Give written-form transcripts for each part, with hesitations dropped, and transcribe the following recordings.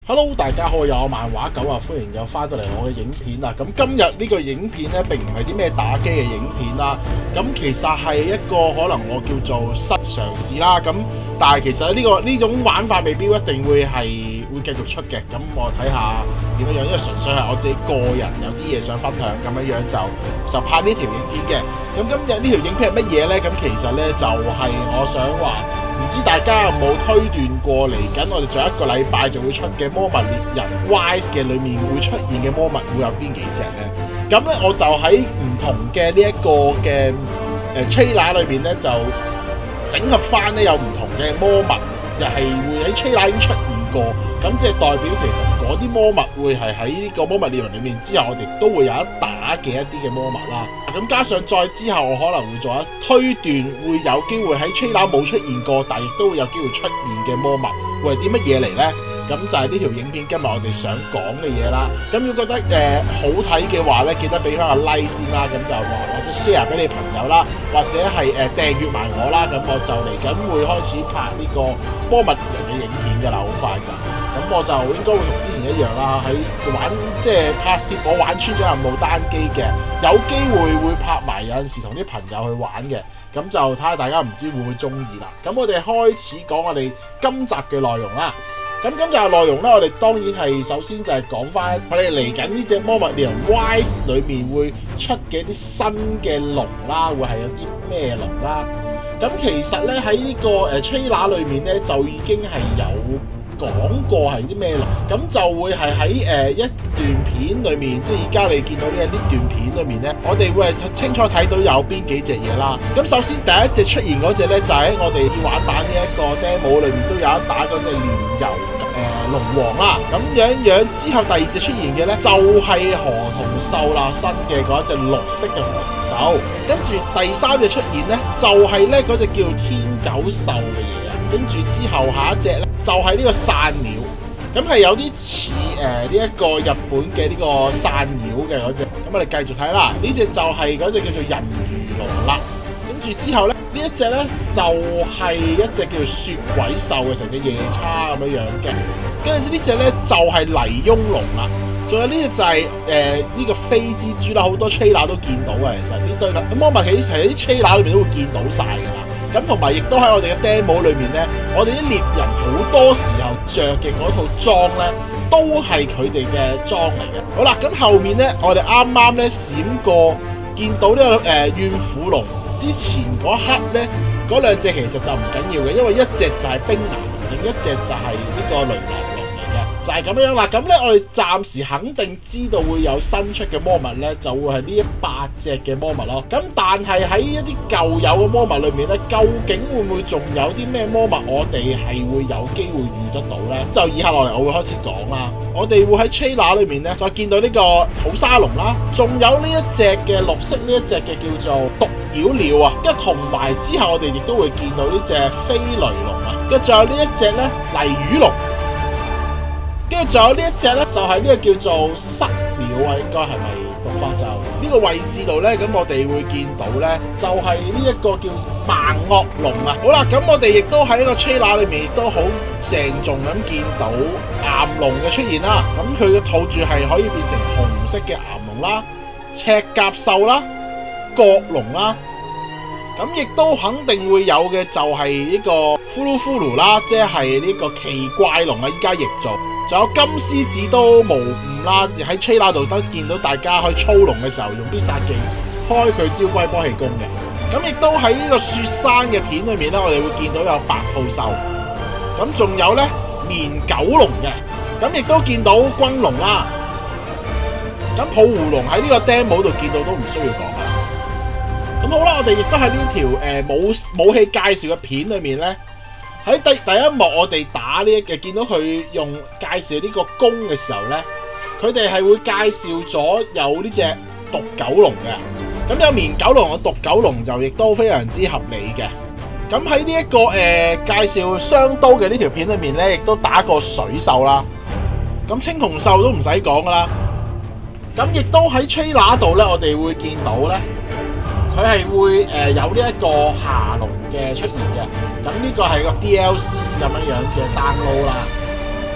Hello， 大家好，有我漫畫狗啊，歡迎又翻到嚟我嘅影片啦。咁今日呢個影片咧並唔係啲咩打機嘅影片啦，咁其實係一個可能我叫做新嘗試啦。咁但係其實呢種玩法未必一定會繼續出嘅。咁我睇下點樣，因為純粹係我自己個人有啲嘢想分享咁樣就拍呢條影片嘅。咁今日呢條影片係乜嘢咧？咁其實咧就係我想話。唔知大家有冇推斷過嚟緊？我哋仲有一個禮拜就會出嘅《魔物獵人 Rise》嘅裏面會出現嘅魔物會有邊幾隻呢？咁咧我就喺唔同嘅呢一個嘅trailer 裏面咧就整合翻咧有唔同嘅魔物，又係會喺trailer已經出現過。咁即係代表其實嗰啲魔物會係喺呢個魔物獵人裏面之後，我哋都會有一打嘅一啲嘅魔物啦。咁加上再之後，我可能會做一推斷，會有機會喺 trailer 冇出現過，但亦都會有機會出現嘅魔物，會係啲乜嘢嚟呢？咁就係呢條影片今日我哋想講嘅嘢啦。咁如果覺得好睇嘅話咧，記得俾翻個 like 先啦。咁就或者 share 俾你朋友啦，或者係訂閱埋我啦。咁我就嚟緊會開始拍呢個魔物獵人嘅影片㗎啦，好快就。咁我就應該會同之前一樣啦，喺玩即係拍攝我玩穿咗任務單機嘅，有機會拍埋有陣時同啲朋友去玩嘅，咁就睇下大家唔知會唔會中意啦。咁我哋開始講我哋今集嘅內容啦。咁今集嘅內容咧，我哋當然係首先就係講翻我哋嚟緊呢隻魔物獵人 Rise 裏面會出嘅一啲新嘅龍啦，會係有啲咩龍啦。咁其實咧喺呢個trailer 裏面咧就已經係有講過係啲咩龍，咁就會係喺一段片裏面，即係而家你見到呢段片裏面咧，我哋會係清楚睇到有邊幾隻嘢啦。咁首先第一隻出現嗰隻咧，就喺我哋玩版呢一個 demo 裏面都有一打嗰隻煉油龍王啦。咁樣之後第二隻出現嘅咧，就係河童獸啦，新嘅嗰一隻綠色嘅河童獸。跟住第三隻出現咧，就係咧嗰隻叫天狗獸嘅嘢啊。跟住之後下一隻咧，就係呢個散鳥，咁係有啲似呢一個日本嘅呢個散鳥嘅嗰隻。咁我哋繼續睇啦，呢隻就係嗰隻叫做人魚龍啦。跟住之後咧，呢一隻咧就係一隻叫做雪鬼獸嘅，成隻夜叉咁樣嘅。跟住呢隻咧就係泥翁龍啦。仲有呢隻就係呢個飛蜘蛛啦，好多 trailer 都見到嘅。其實呢堆咁魔物其實喺啲 trailer 裏面都會見到晒㗎啦。咁同埋亦都喺我哋嘅 demo 裏面咧，我哋啲獵人好多時候着嘅嗰套裝咧，都係佢哋嘅裝嚟嘅。好啦，咁後面咧，我哋啱啱咧閃過見到呢個怨婦龍之前嗰刻咧，嗰兩隻其實就唔緊要嘅，因為一隻就係冰牙龍，另一隻就係呢個雷狼龍嚟嘅，就係咁樣啦。咁咧，我哋暫時肯定知道會有新出嘅魔物咧，就會係呢8隻嘅魔物咯。咁但係喺一啲舊有嘅魔物裏面咧，究竟會唔會仲有啲咩魔物我哋係會有機會遇得到咧？就以下落嚟我會開始講啦。我哋會喺 trailer 裏面咧，再見到呢個土沙龍啦，仲有呢一隻嘅綠色呢一隻嘅叫做毒妖鳥啊，跟住同埋之後我哋亦都會見到呢隻飛雷龍啊，跟住仲有呢一隻咧泥魚龍。跟住仲有呢一隻咧，就係呢個叫做塞鳥啊，應該係咪讀法就呢個位置度咧？咁我哋會見到咧，就係呢一個叫盲惡龍啊。好啦，咁我哋亦都喺一個 trailer 裏面亦都好鄭重咁見到岩龍嘅出現啦。咁佢嘅肚柱係可以變成紅色嘅岩龍啦、赤甲獸啦、角龍啦。咁亦都肯定會有嘅就係呢個呼嚕呼嚕啦，即係呢個奇怪龍啊！依家譯做。仲有金獅子都無誤啦，喺 trailer 度都見到大家可以操龍嘅時候用必殺技開佢招龜波氣功嘅。咁亦都喺呢個雪山嘅片裏面咧，我哋會見到有白兔獸，咁仲有咧綿狗龍嘅，咁亦都見到軍龍啦。咁抱狐龍喺呢個 demo 度見到都唔需要講啦。咁好啦，我哋亦都喺呢條武器介紹嘅片裏面咧。喺第一幕我哋打呢嘅見到佢用介紹呢個弓嘅時候咧，佢哋係會介紹咗有呢隻毒狗龍嘅，咁有綿狗龍嘅毒狗龍就亦都非常之合理嘅。咁喺呢一個介紹雙刀嘅呢條片裏面咧，亦都打過水獸啦。咁青銅獸都唔使講噶啦。咁亦都喺 trailer 度咧，我哋會見到咧。佢係會有呢一個霞龍嘅出現嘅，咁呢個係個 DLC 咁樣嘅 download 啦。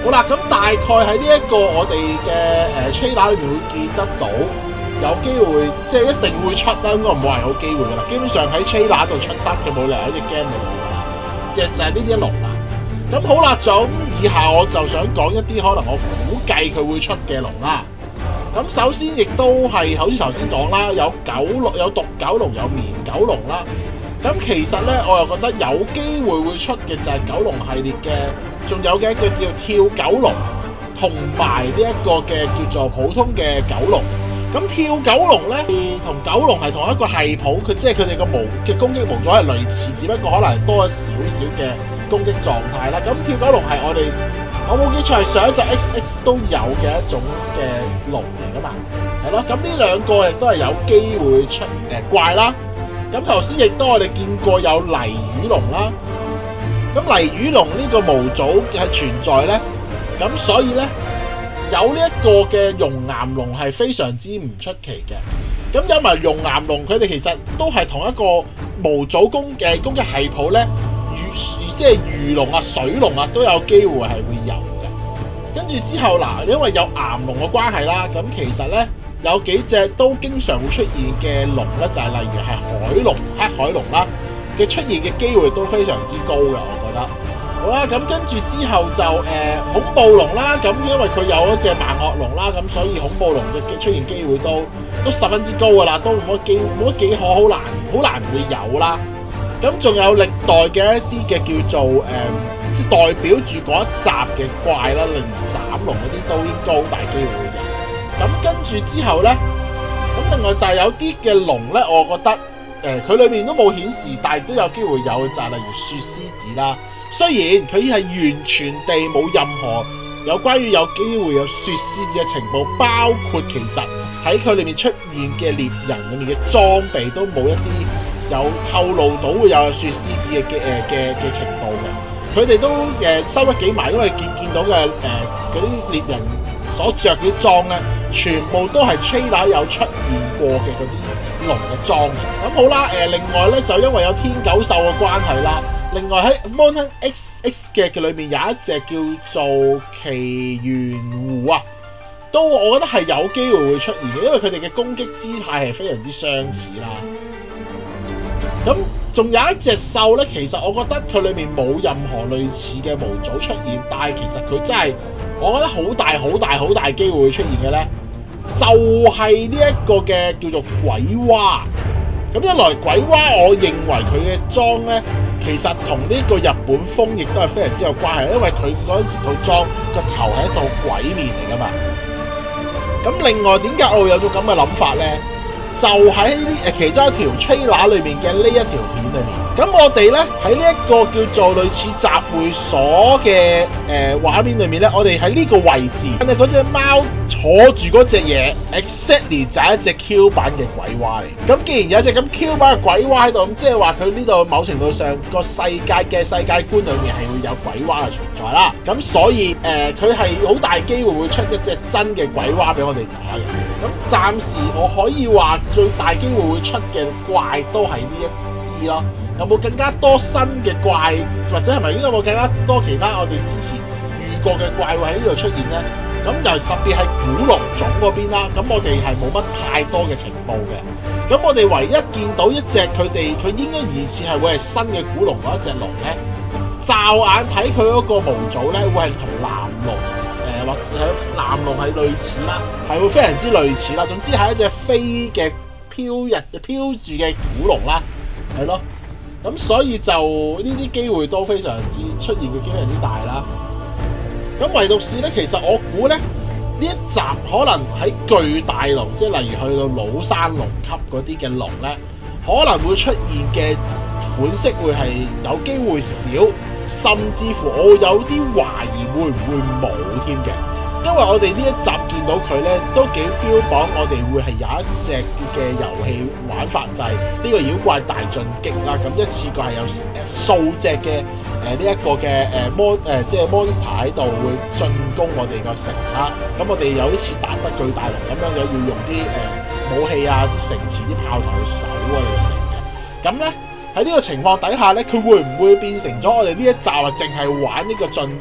好啦，咁大概喺呢一個我哋嘅trailer裏面會見得到，有機會即係一定會出啦，應該唔會係好機會噶啦。基本上喺trailer度出得，佢冇理由喺隻 game 度冇噶啦，就係呢啲一龍啦。咁好啦，咁以下我就想講一啲可能我估計佢會出嘅龍啦。咁首先亦都係好似頭先講啦，有獨九龍，有棉九龍啦。咁其實咧，我又覺得有機會會出嘅就係九龍系列嘅，仲有嘅一個叫跳九龍，同埋呢一個嘅叫做普通嘅九龍。咁跳九龍咧，同九龍係同一個系譜，佢即係佢哋個模嘅攻擊模組係類似，只不過可能多少少嘅攻擊狀態啦。咁跳九龍係我冇記錯係上一隻 XX 都有嘅一種嘅龍嚟噶嘛，係咯。咁呢兩個亦都係有機會出怪啦。咁頭先亦都我哋見過有泥魚龍啦，咁泥魚龍呢個模組係存在咧，咁所以咧有呢一個嘅熔岩龍係非常之唔出奇嘅。咁有埋熔岩龍，佢哋其實都係同一個模組攻擊系譜咧，即係魚龍啊、水龍啊都有機會係會有嘅。跟住之後嗱，因為有岩龍嘅關係啦，咁其實咧。有幾隻都經常會出現嘅龍咧，就係例如係海龍、黑海龍啦嘅出現嘅機會都非常之高嘅，我覺得。好啦，咁跟住之後就恐怖龍啦，咁因為佢有一隻萬惡龍啦，咁所以恐怖龍嘅出現機會都十分之高㗎啦，都冇乜幾可，好難會有啦。咁仲有歷代嘅一啲嘅叫做即係代表住嗰一集嘅怪啦，例如斬龍嗰啲都應該好大機會會有。咁跟住之後咧，咁另外就係有啲嘅龍咧，我覺得佢裏面都冇顯示，但係都有機會有，就係例如雪獅子啦。雖然佢係完全地冇任何有關於有機會有雪獅子嘅情報，包括其實喺佢裏面出現嘅獵人裏面嘅裝備都冇一啲有透露到會有雪獅子嘅情報嘅。佢哋都收得幾埋，因為見到嘅嗰啲獵人所着嗰啲裝咧，全部都係 trailer 有出現過嘅嗰啲龍嘅裝嘅。咁好啦，另外咧就因為有天九獸嘅關係啦，另外喺 Monhan XX 嘅裏面有一隻叫做奇緣狐啊，都我覺得係有機會會出現嘅，因為佢哋嘅攻擊姿態係非常之相似啦。咁仲有一隻獸咧，其實我覺得佢裏面冇任何類似嘅模組出現，但係其實佢真係我覺得好大機會會出現嘅咧，就係呢一個嘅叫做鬼蛙。咁一來鬼蛙，我認為佢嘅裝咧，其實同呢個日本風亦都係非常之有關係，因為佢嗰陣時套裝個頭係一道鬼面嚟噶嘛。咁另外點解我會有種咁嘅諗法咧？就喺其中一條 trailer 裏面嘅呢一條片裏面，咁我哋咧喺呢一個叫做類似集會所嘅畫面裏面咧，我哋喺呢個位置，但係嗰隻貓坐住嗰隻嘢 ，exactly 就係一隻 Q 版嘅鬼蛙嚟。咁既然有一隻咁 Q 版嘅鬼蛙喺度，咁即係話佢呢度某程度上個世界觀裏面係會有鬼蛙嘅存在啦。咁所以佢係好大機會會出一隻真嘅鬼蛙俾我哋打嘅。咁暫時我可以話最大機會會出嘅怪都係呢一啲咯。有冇更加多新嘅怪，或者係咪應該有冇更加多其他我哋之前遇過嘅怪會喺呢度出現呢？咁又特別係古龍種嗰邊啦，咁我哋係冇乜太多嘅情報嘅。咁我哋唯一見到一隻佢應該疑似係會係新嘅古龍嗰一隻龍呢，驟眼睇佢嗰個模組呢，會係同藍龍或者藍龍係類似啦，係會非常之類似啦。總之係一隻飛嘅飄住嘅古龍啦，係咯。咁所以就呢啲機會都非常之出現嘅機會非常之大啦。咁唯獨是咧，其實我估咧呢一集可能喺巨大龍，即係例如去到老山龍級嗰啲嘅龍咧，可能會出現嘅款式會係有機會少，甚至乎我有啲懷疑會唔會冇添嘅。因為我哋呢一集見到佢咧，都幾標榜我哋會係有一隻嘅遊戲玩法，就係呢個妖怪大進擊啦。咁一次過係有數隻嘅呢一個嘅即係 monster 喺度會進攻我哋個城啦。咁我哋有啲似打得巨大龍咁樣嘅，要用啲武器啊、城池啲炮台去守啊呢個城嘅。咁咧喺呢個情況底下咧，佢會唔會變成咗我哋呢一集啊，淨係玩呢個進擊？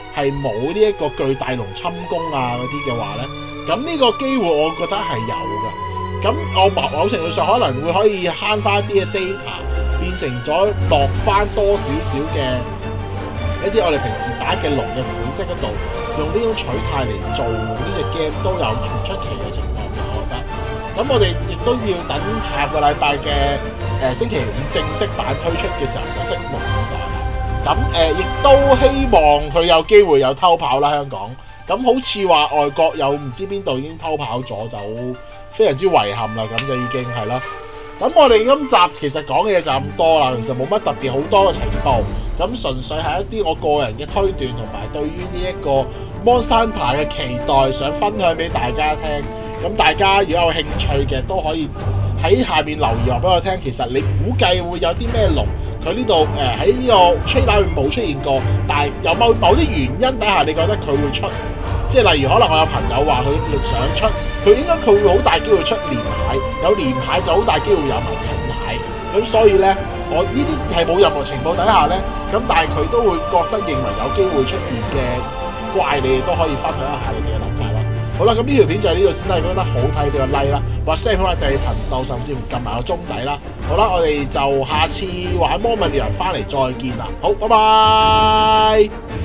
係冇呢一個巨大龍侵攻啊嗰啲嘅話咧，咁呢個機會我覺得係有嘅。咁我某程度上可能會可以慳翻啲嘅 data， 變成咗落翻多少少嘅一啲我哋平時打嘅龍嘅款式嗰度，用呢種取態嚟做呢隻 game 都有唔出奇嘅情況嘅，我覺得。咁我哋亦都要等下個禮拜嘅星期五正式版推出嘅時候就拭目以待啦。咁亦都希望佢有機會有偷跑啦，香港。咁好似話外國有唔知邊度已經偷跑咗，就非常之遺憾啦。咁就已經係啦。咁我哋今集其實講嘅嘢就咁多啦，其實冇乜特別好多嘅程度。咁純粹係一啲我個人嘅推斷同埋對於呢一個 Monster Hunter 嘅期待，想分享俾大家聽。咁大家如果有興趣嘅，都可以喺下面留言話俾我聽。其實你估計會有啲咩龍？佢呢度喺呢個 trailer 裏面冇出現過，但係有某啲原因底下，你覺得佢會出？即係例如可能我有朋友話佢想出，佢會好大機會出連蟹，有連蟹就好大機會有埋盾蟹。咁所以咧，我呢啲係冇任何情況底下咧，咁但係佢都會覺得認為有機會出現嘅怪，你哋都可以分享一下你哋嘅諗法啦。好啦，咁呢條片就係呢度先啦。如果覺得好睇，俾個 like 啦，或者可能訂閱頻道，甚至乎撳埋個鐘仔啦。好啦，我哋就下次玩魔物獵人翻嚟再見啦。好，拜拜。